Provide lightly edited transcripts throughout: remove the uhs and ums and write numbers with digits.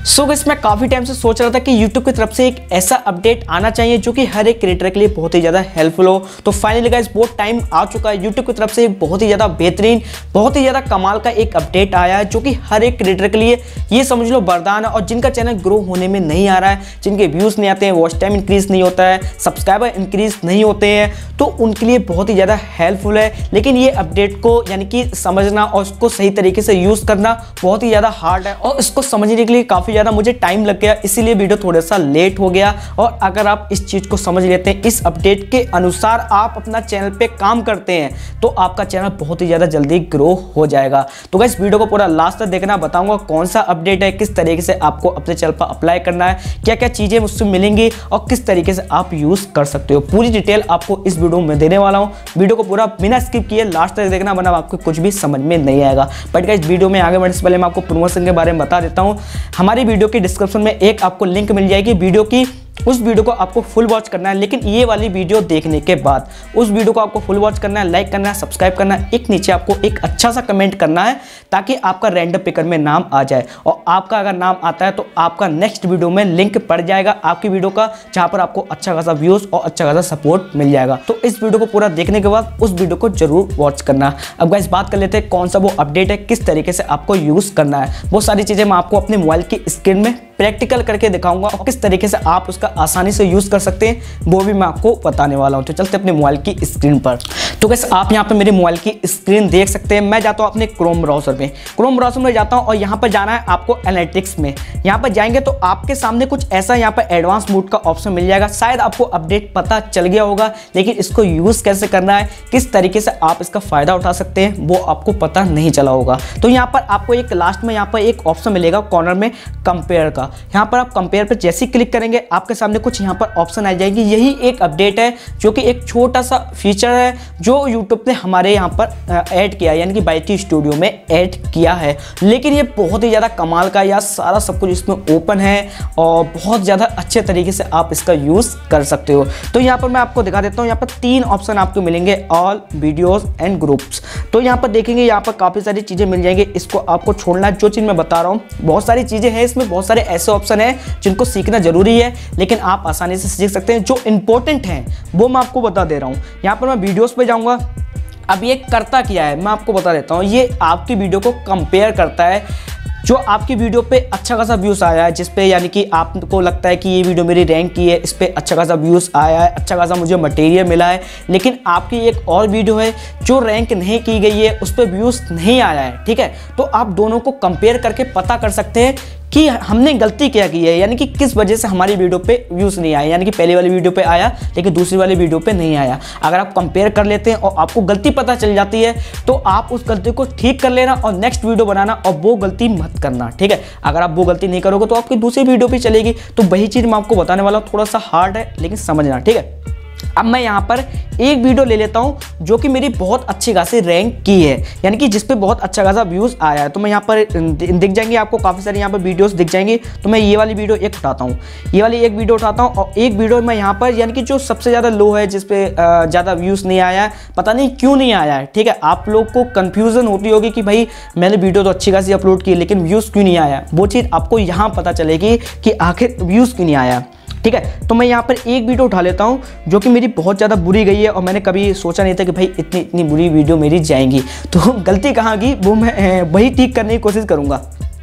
So guys मैं काफ़ी time से सोच रहा था कि YouTube की तरफ से एक ऐसा अपडेट आना चाहिए जो कि हर एक क्रिएटर के लिए बहुत ही ज़्यादा हेल्पफुल हो। तो फाइनली गाइस बहुत टाइम आ चुका है, YouTube की तरफ से एक बहुत ही ज़्यादा बेहतरीन, बहुत ही ज़्यादा कमाल का एक अपडेट आया है जो कि हर एक क्रिएटर के लिए ये समझ लो वरदान है। और जिनका चैनल ग्रो होने में नहीं आ रहा है, जिनके व्यूज़ नहीं आते हैं, वॉच टाइम इंक्रीज नहीं होता है, सब्सक्राइबर इंक्रीज नहीं होते हैं, तो उनके लिए बहुत ही ज़्यादा हेल्पफुल है। लेकिन ये अपडेट को यानी कि समझना और उसको सही तरीके से यूज़ करना बहुत ही ज़्यादा हार्ड है और इसको समझने के लिए काफ़ी ज़्यादा मुझे टाइम लग गया, इसीलिए वीडियो थोड़ा सा लेट हो गया। और अगर आप इस चीज़ को समझ लेते हैं, इस अपडेट के अनुसार आप अपना चैनल पे काम करते हैं, तो आपका चैनल बहुत ही ज़्यादा जल्दी ग्रो हो जाएगा। तो गाइस वीडियो को पूरा लास्ट तक देखना, बताऊंगा कौन सा अपडेट है, किस तरीके से आपको अपने चैनल पर अप्लाई करना है, क्या क्या चीज़ें मुझसे मिलेंगी और किस तरीके से आप यूज़ कर सकते हो। पूरी डिटेल आपको इस वीडियो में देने वाला हूँ। वीडियो को पूरा बिना स्किप किए लास्ट तक देखना, वरना आपको कुछ भी समझ में नहीं आएगा। बट गाइस वीडियो में आगे बढ़ने से पहले मैं आपको प्रमोशन के बारे में बता देता हूँ। हमारी वीडियो की डिस्क्रिप्शन में एक आपको लिंक मिल जाएगी वीडियो की, उस वीडियो को आपको फुल वॉच करना है। लेकिन ये वाली वीडियो देखने के बाद उस वीडियो को आपको फुल वॉच करना है, लाइक करना है, सब्सक्राइब करना है, एक नीचे आपको एक अच्छा सा कमेंट करना है ताकि आपका रैंडम पिकर में नाम आ जाए। और आपका अगर नाम आता है तो आपका नेक्स्ट वीडियो में लिंक पड़ जाएगा आपकी वीडियो का, जहां पर आपको अच्छा खासा व्यूज और अच्छा खासा सपोर्ट मिल जाएगा। तो इस वीडियो को पूरा देखने के बाद उस वीडियो को जरूर वॉच करना। अब गाइस बात कर लेते हैं कौन सा वो अपडेट है, किस तरीके से आपको यूज करना है। वो सारी चीजें मैं आपको अपने मोबाइल की स्क्रीन में प्रैक्टिकल करके दिखाऊंगा और किस तरीके से आप उसका आसानी से यूज कर सकते हैं वो भी मैं आपको बताने वाला हूं। तो चलते अपने मोबाइल की स्क्रीन पर। तो गाइस आप यहां पे मेरे मोबाइल की स्क्रीन देख सकते हैं। मैं जाता हूं अपने क्रोम ब्राउजर में, क्रोम ब्राउजर में जाता हूं और यहां पर जाना है आपको एनालिटिक्स में। यहां पर जाएंगे तो आपके सामने कुछ ऐसा यहां पर एडवांस मोड का ऑप्शन मिल जाएगा। शायद आपको अपडेट पता चल गया होगा, लेकिन इसको यूज कैसे करना है, किस तरीके से आप इसका फायदा उठा सकते हैं, वो आपको पता नहीं चला होगा। तो यहां पर आपको एक लास्ट में यहां पर एक ऑप्शन मिलेगा कॉर्नर में कंपेयर का। यहां पर आप कंपेयर पर जैसे ही क्लिक करेंगे आपके सामने कुछ यहां पर ऑप्शन आ जाएंगे। यही एक अपडेट है जो कि एक छोटा सा फीचर है जो यूट्यूब ने हमारे यहां पर ऐड किया है, यानी कि YT स्टूडियो में ऐड किया है। लेकिन ये बहुत ही ज़्यादा कमाल का, या सारा सब कुछ इसमें ओपन है और बहुत ज़्यादा अच्छे तरीके से आप इसका यूज़ कर सकते हो। तो यहाँ पर मैं आपको दिखा देता हूँ। यहाँ पर 3 ऑप्शन आपको मिलेंगे, ऑल, वीडियोस एंड ग्रुप्स। तो यहाँ पर देखेंगे यहाँ पर काफ़ी सारी चीज़ें मिल जाएंगी। इसको आपको छोड़ना है, जो चीज़ मैं बता रहा हूँ। बहुत सारी चीज़ें हैं इसमें, बहुत सारे ऐसे ऑप्शन हैं जिनको सीखना जरूरी है, लेकिन आप आसानी से सीख सकते हैं। जो इंपॉर्टेंट हैं वो मैं आपको बता दे रहा हूँ। यहाँ पर मैं वीडियोस पे जाऊँगा। अब ये करता क्या है मैं आपको बता देता हूँ। ये आपकी वीडियो को कंपेयर करता है। जो आपकी वीडियो पे अच्छा खासा व्यूज़ आया है, जिस पे यानी कि आपको लगता है कि ये वीडियो मेरी रैंक की है, इस पे अच्छा खासा व्यूज़ आया है, अच्छा खासा मुझे मटेरियल मिला है, लेकिन आपकी एक और वीडियो है जो रैंक नहीं की गई है, उस पर व्यूज़ नहीं आया है, ठीक है। तो आप दोनों को कंपेयर करके पता कर सकते हैं कि हमने गलती क्या की है, यानी कि किस वजह से हमारी वीडियो पे व्यूज़ नहीं आए। यानी कि पहले वाली वीडियो पे आया लेकिन दूसरी वाली वीडियो पे नहीं आया। अगर आप कंपेयर कर लेते हैं और आपको गलती पता चल जाती है तो आप उस गलती को ठीक कर लेना और नेक्स्ट वीडियो बनाना, और वो गलती मत करना, ठीक है। अगर आप वो गलती नहीं करोगे तो आपकी दूसरी वीडियो भी चलेगी। तो वही चीज़ मैं आपको बताने वाला हूँ, थोड़ा सा हार्ड है लेकिन समझना, ठीक है। अब मैं यहाँ पर एक वीडियो ले लेता हूँ जो कि मेरी बहुत अच्छी खासी रैंक की है, यानी कि जिस पे बहुत अच्छा खासा व्यूज़ आया है। तो मैं यहाँ पर दिख जाएंगे आपको काफ़ी सारी यहाँ पर वीडियोस दिख जाएंगी। तो मैं ये वाली वीडियो एक उठाता हूँ, ये वाली एक वीडियो उठाता हूँ और एक वीडियो मैं यहाँ पर यानी कि जो सबसे ज़्यादा लो है, जिस पे ज़्यादा व्यूज़ नहीं आया है, पता नहीं क्यों नहीं आया है, ठीक है। आप लोग को कन्फ्यूज़न होती होगी कि भाई मैंने वीडियो तो अच्छी खासी अपलोड की लेकिन व्यूज़ क्यों नहीं आया। वो चीज़ आपको यहाँ पता चलेगी कि आखिर व्यूज़ क्यों नहीं आया, ठीक है। तो मैं यहाँ पर एक वीडियो उठा लेता हूँ जो कि मेरी बहुत ज़्यादा बुरी गई है और मैंने कभी सोचा नहीं था कि भाई इतनी बुरी वीडियो मेरी जाएंगी। तो गलती कहाँ की वो मैं वही ठीक करने की कोशिश करूँगा।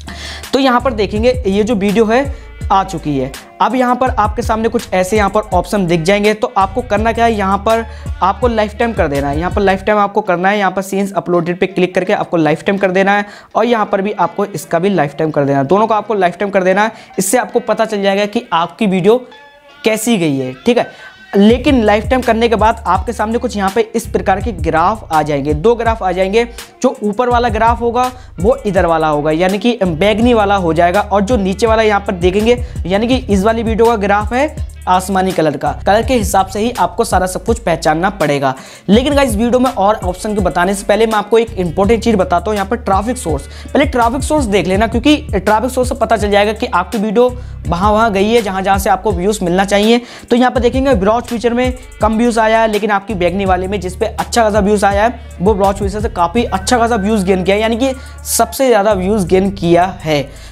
तो यहाँ पर देखेंगे ये जो वीडियो है आ चुकी है। अब यहाँ पर आपके सामने कुछ ऐसे यहाँ पर ऑप्शन दिख जाएंगे। तो आपको करना क्या है, यहाँ पर आपको लाइफ टाइम कर देना है। यहाँ पर लाइफ टाइम आपको करना है। यहाँ पर सीन्स अपलोडेड पे क्लिक करके आपको लाइफ टाइम कर देना है और यहाँ पर भी आपको इसका भी लाइफ टाइम कर देना है। दोनों को आपको लाइफ टाइम कर देना है। इससे आपको पता चल जाएगा कि आपकी वीडियो कैसी गई है, ठीक है। लेकिन लाइफ टाइम करने के बाद आपके सामने कुछ यहाँ पे इस प्रकार के ग्राफ आ जाएंगे। 2 ग्राफ आ जाएंगे। जो ऊपर वाला ग्राफ होगा वो इधर वाला होगा, यानी कि बैगनी वाला हो जाएगा, और जो नीचे वाला यहाँ पर देखेंगे यानी कि इस वाली वीडियो का ग्राफ है आसमानी कलर का। कलर के हिसाब से ही आपको सारा सब कुछ पहचानना पड़ेगा। लेकिन गाइस वीडियो में और ऑप्शन के बताने से पहले मैं आपको एक इंपॉर्टेंट चीज बताता हूँ। यहाँ पर ट्रैफिक सोर्स, पहले ट्रैफिक सोर्स देख लेना, क्योंकि ट्रैफिक सोर्स से पता चल जाएगा कि आपकी वीडियो वहाँ गई है जहाँ से आपको व्यूज़ मिलना चाहिए। तो यहाँ पर देखेंगे ब्रॉड फीचर में कम व्यूज़ आया है, लेकिन आपकी बैगनी वाले में जिसपे अच्छा खासा व्यूज़ आया है वो ब्रॉड फीचर से काफ़ी अच्छा खासा व्यूज़ गेन किया है, यानी कि सबसे ज़्यादा व्यूज़ गेन किया है।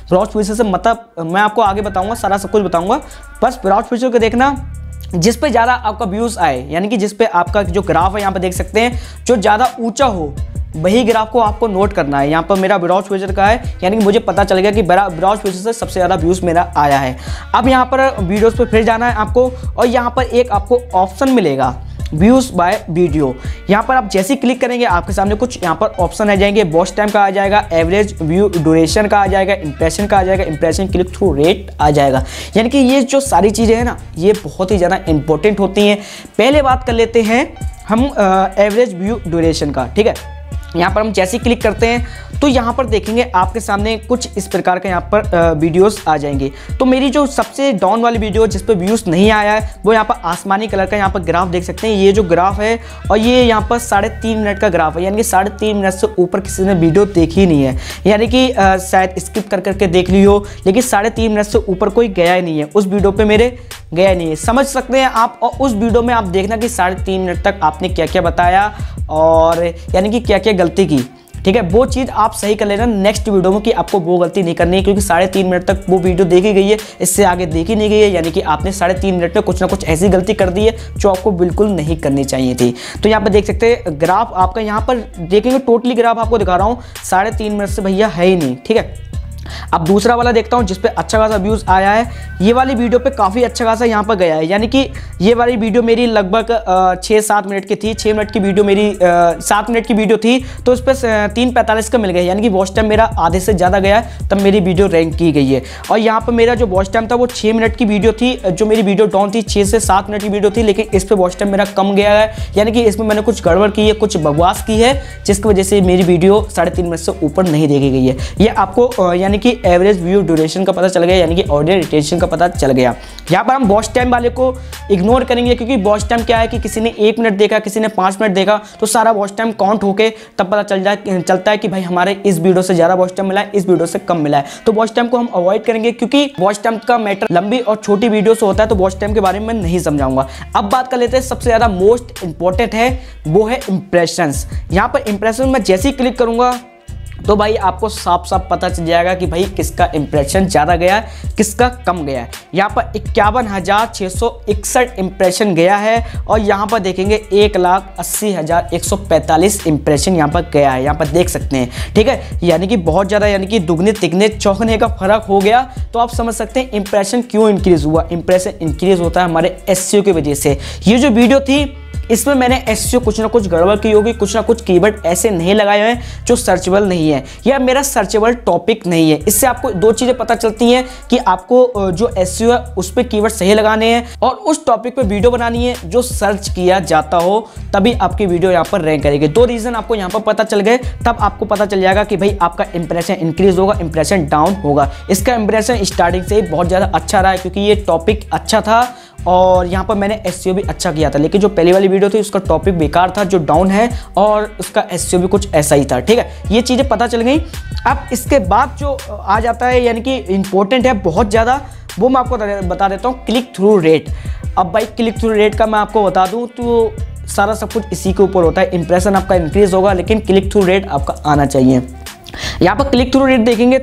ब्राउज फीचर से मतलब मैं आपको आगे बताऊंगा, सारा सब कुछ बताऊंगा। बस ब्राउज फीचर को देखना जिस पे ज़्यादा आपका व्यूज़ आए, यानी कि जिस पे आपका जो ग्राफ है यहाँ पे देख सकते हैं जो ज़्यादा ऊंचा हो, वही ग्राफ को आपको नोट करना है। यहाँ पर मेरा ब्राउज फीचर का है, यानी कि मुझे पता चल गया कि ब्राउज फीचर से सबसे ज़्यादा व्यूज़ मेरा आया है। अब यहाँ पर वीडियोज़ पे फिर जाना है आपको, और यहाँ पर एक आपको ऑप्शन मिलेगा व्यूज़ बाय वीडियो। यहाँ पर आप जैसे ही क्लिक करेंगे आपके सामने कुछ यहाँ पर ऑप्शन आ जाएंगे। वॉच टाइम का आ जाएगा, एवरेज व्यू ड्यूरेशन का आ जाएगा, इंप्रेशन का आ जाएगा, इंप्रेशन क्लिक थ्रू रेट आ जाएगा। यानी कि ये जो सारी चीज़ें हैं ना, ये बहुत ही ज़्यादा इंपॉर्टेंट होती हैं। पहले बात कर लेते हैं हम एवरेज व्यू ड्यूरेशन का, ठीक है। यहाँ पर हम जैसे ही क्लिक करते हैं तो यहाँ पर देखेंगे आपके सामने कुछ इस प्रकार के यहाँ पर वीडियोस आ जाएंगे। तो मेरी जो सबसे डाउन वाली वीडियो जिस पर व्यूज़ नहीं आया है वो यहाँ पर आसमानी कलर का यहाँ पर ग्राफ देख सकते हैं। ये जो ग्राफ है और ये यहाँ पर 3.5 मिनट का ग्राफ है, यानी कि 3.5 मिनट से ऊपर किसी ने वीडियो देखी ही नहीं है, यानी कि शायद स्किप कर करके देख ली हो, लेकिन 3.5 मिनट से ऊपर कोई गया ही नहीं है उस वीडियो पर, मेरे गया नहीं है। समझ सकते हैं आप, और उस वीडियो में आप देखना कि 3.5 मिनट तक आपने क्या क्या बताया और यानी कि क्या क्या गलती की, ठीक है। वो चीज़ आप सही कर लेना नेक्स्ट वीडियो में कि आपको वो गलती नहीं करनी है, क्योंकि 3.5 मिनट तक वो वीडियो देखी गई है, इससे आगे देखी नहीं गई है, यानी कि आपने 3.5 मिनट में कुछ ना कुछ ऐसी गलती कर दी है जो आपको बिल्कुल नहीं करनी चाहिए थी। तो यहाँ पर देख सकते हैं ग्राफ आपका, यहाँ पर देखेंगे टोटली ग्राफ आपको दिखा रहा हूँ 3.5 मिनट से भैया है ही नहीं, ठीक है। अब दूसरा वाला देखता हूं जिसपे अच्छा खासा व्यूज आया है। ये वाली वीडियो पे काफ़ी अच्छा खासा यहाँ पर गया है, यानी कि ये वाली वीडियो मेरी लगभग 6-7 मिनट की थी। 6 मिनट की वीडियो मेरी 7 मिनट की वीडियो थी, तो उस पर 3:45 का मिल गया, यानी कि वॉच टाइम मेरा आधे से ज़्यादा गया है, तब मेरी वीडियो रैंक की गई है। और यहाँ पर मेरा जो वॉच टाइम था वो 6 मिनट की वीडियो थी, जो मेरी वीडियो डाउन थी 6 से 7 मिनट की वीडियो थी, लेकिन इस पर वॉच टाइम मेरा कम गया है, यानी कि इसमें मैंने कुछ गड़बड़ की है, कुछ बकवास की है, जिसकी वजह से मेरी वीडियो 3.5 मिनट से ऊपर नहीं देखी गई है। ये आपको यानी कि एवरेज व्यू ड्यूरेशन का पता चल गया, यानी कि ऑडियो रिटेंशन का पता चल गया। यहाँ पर हम वॉच टाइम वाले को इग्नोर करेंगे, क्योंकि वॉच टाइम क्या है कि किसी ने 1 मिनट देखा, किसी ने 5 मिनट देखा, तो सारा वॉच टाइम काउंट होके तब पता चलता है कि भाई हमारे इस वीडियो से ज़्यादा वॉच टाइम मिला है, इस वीडियो से कम मिला है। तो वॉच टाइम को हम अवॉइड करेंगे, क्योंकि वॉच टाइम का मैटर लंबी और छोटी वीडियो से होता है, तो वॉच टाइम के बारे में मैं नहीं समझाऊंगा। अब बात कर लेते हैं सबसे ज़्यादा मोस्ट इंपॉर्टेंट है, वो है इंप्रेशंस। यहाँ पर इंप्रेशन में जैसे ही क्लिक करूँगा तो भाई आपको साफ साफ पता चल जाएगा कि भाई किसका इंप्रेशन ज़्यादा गया है, किसका कम गया है। यहाँ पर 51,661 इंप्रेशन गया है, और यहाँ पर देखेंगे 1,80,145 इंप्रेशन यहाँ पर गया है, यहाँ पर देख सकते हैं, ठीक है। यानी कि बहुत ज़्यादा, यानी कि दुगने तिगने चौगने का फर्क हो गया। तो आप समझ सकते हैं इंप्रेशन क्यों इंक्रीज़ हुआ। इंप्रेशन इंक्रीज़ होता है हमारे SEO की वजह से। ये जो वीडियो थी इसमें मैंने SEO कुछ ना कुछ गड़बड़ की होगी, कुछ ना कुछ कीवर्ड ऐसे नहीं लगाए हुए हैं जो सर्चेबल नहीं है, या मेरा सर्चेबल टॉपिक नहीं है। इससे आपको दो चीज़ें पता चलती हैं कि आपको जो SEO है उस पर कीवर्ड सही लगाने हैं, और उस टॉपिक पे वीडियो बनानी है जो सर्च किया जाता हो, तभी आपकी वीडियो यहाँ पर रैंक करेगी। 2 रीज़न आपको यहाँ पर पता चल गए, तब आपको पता चल जाएगा कि भाई आपका इंप्रेशन इंक्रीज होगा, इंप्रेशन डाउन होगा। इसका इंप्रेशन स्टार्टिंग से ही बहुत ज़्यादा अच्छा रहा है, क्योंकि ये टॉपिक अच्छा था और यहाँ पर मैंने SEO भी अच्छा किया था। लेकिन जो पहली वाली वीडियो थी उसका टॉपिक बेकार था, जो डाउन है, और उसका SEO भी कुछ ऐसा ही था, ठीक है। ये चीज़ें पता चल गई। अब इसके बाद जो आ जाता है, यानी कि इंपॉर्टेंट है बहुत ज़्यादा, वो मैं आपको बता देता हूँ, क्लिक थ्रू रेट। अब भाई क्लिक थ्रू रेट का मैं आपको बता दूँ तो सारा सब कुछ इसी के ऊपर होता है। इंप्रेशन आपका इंक्रीज होगा, लेकिन क्लिक थ्रू रेट आपका आना चाहिए। यहाँ पर क्लिक थ्रू रेट देखेंगे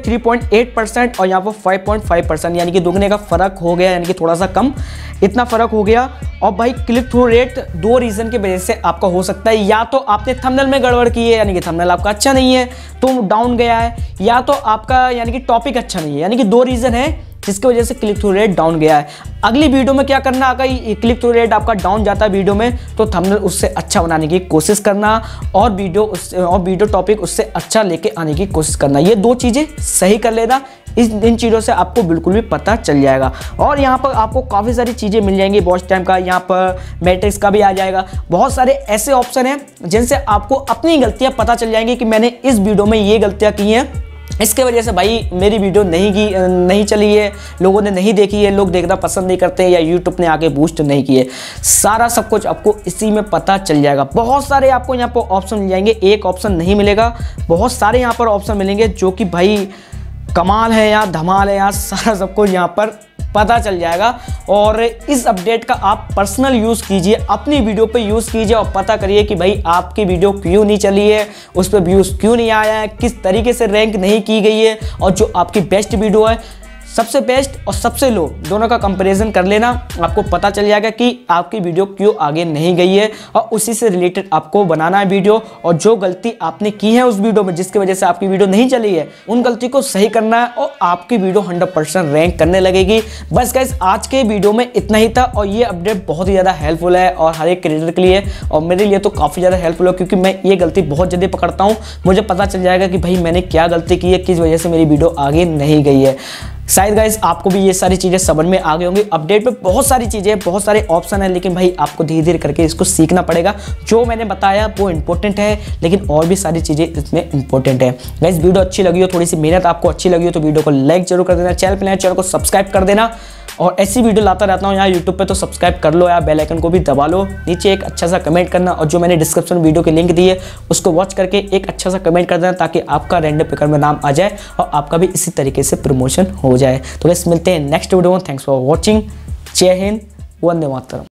3.8% और यहाँ पर 5.5%, यानी कि दुगने का फर्क हो गया, यानी कि थोड़ा सा कम, इतना फर्क हो गया। और भाई क्लिक थ्रू रेट 2 रीज़न की वजह से आपका हो सकता है, या तो आपने थंबनेल में गड़बड़ की है, यानी कि थंबनेल आपका अच्छा नहीं है तो डाउन गया है, या तो आपका यानी कि टॉपिक अच्छा नहीं है, यानी कि 2 रीज़न है जिसकी वजह से क्लिक थ्रू रेट डाउन गया है। अगली वीडियो में क्या करना, अगर क्लिक थ्रू रेट आपका डाउन जाता है वीडियो में, तो थंबनेल उससे अच्छा बनाने की कोशिश करना, और वीडियो टॉपिक उससे अच्छा लेके आने की कोशिश करना। ये 2 चीज़ें सही कर लेना, इन चीज़ों से आपको बिल्कुल भी पता चल जाएगा। और यहाँ पर आपको काफ़ी सारी चीज़ें मिल जाएंगी, वॉच टाइम का, यहाँ पर मैट्रिक्स का भी आ जाएगा। बहुत सारे ऐसे ऑप्शन हैं जिनसे आपको अपनी गलतियाँ पता चल जाएंगी कि मैंने इस वीडियो में ये गलतियाँ की हैं, इसके वजह से भाई मेरी वीडियो नहीं चली है, लोगों ने नहीं देखी है, लोग देखना पसंद नहीं करते, या यूट्यूब ने आके बूस्ट नहीं किए। सारा सब कुछ आपको इसी में पता चल जाएगा। बहुत सारे आपको यहाँ पर ऑप्शन मिल जाएंगे, एक ऑप्शन नहीं मिलेगा, बहुत सारे यहाँ पर ऑप्शन मिलेंगे जो कि भाई कमाल है, या धमाल है, या सारा सब कुछ यहाँ पर पता चल जाएगा। और इस अपडेट का आप पर्सनल यूज़ कीजिए, अपनी वीडियो पे यूज़ कीजिए और पता करिए कि भाई आपकी वीडियो क्यों नहीं चली है, उस पर व्यूज़ क्यों नहीं आया है, किस तरीके से रैंक नहीं की गई है, और जो आपकी बेस्ट वीडियो है, सबसे बेस्ट और सबसे लो दोनों का कंपैरिजन कर लेना। आपको पता चल जाएगा कि आपकी वीडियो क्यों आगे नहीं गई है, और उसी से रिलेटेड आपको बनाना है वीडियो। और जो गलती आपने की है उस वीडियो में जिसकी वजह से आपकी वीडियो नहीं चली है, उन गलती को सही करना है और आपकी वीडियो 100% रैंक करने लगेगी। बस गाइस, आज के वीडियो में इतना ही था, और ये अपडेट बहुत ही ज़्यादा हेल्पफुल है और हर एक क्रिएटर के लिए, और मेरे लिए तो काफ़ी ज़्यादा हेल्पफुल है, क्योंकि मैं ये गलती बहुत जल्दी पकड़ता हूँ। मुझे पता चल जाएगा कि भाई मैंने क्या गलती की है, किस वजह से मेरी वीडियो आगे नहीं गई है। शायद गाइस आपको भी ये सारी चीज़ें समझ में आ गई होंगी। अपडेट में बहुत सारी चीज़ें, बहुत सारे ऑप्शन है, लेकिन भाई आपको धीरे धीरे करके इसको सीखना पड़ेगा। जो मैंने बताया वो इंपॉर्टेंट है, लेकिन और भी सारी चीज़ें इसमें इंपॉर्टेंट है। गाइस वीडियो अच्छी लगी हो, थोड़ी सी मेहनत आपको अच्छी लगी हो, तो वीडियो को लाइक जरूर कर देना, चैनल पर नए चैनल को सब्सक्राइब कर देना, और ऐसी वीडियो लाता रहता हूँ यहाँ यूट्यूब पे, तो सब्सक्राइब कर लो यार, बेल आइकन को भी दबा लो। नीचे एक अच्छा सा कमेंट करना, और जो मैंने डिस्क्रिप्शन वीडियो की लिंक दी है उसको वॉच करके एक अच्छा सा कमेंट कर देना, ताकि आपका रैंडम पिकर में नाम आ जाए और आपका भी इसी तरीके से प्रमोशन हो जाए। तो बस मिलते हैं नेक्स्ट वीडियो में। Thanks for watching. जय हिंद, वंदे मातरम।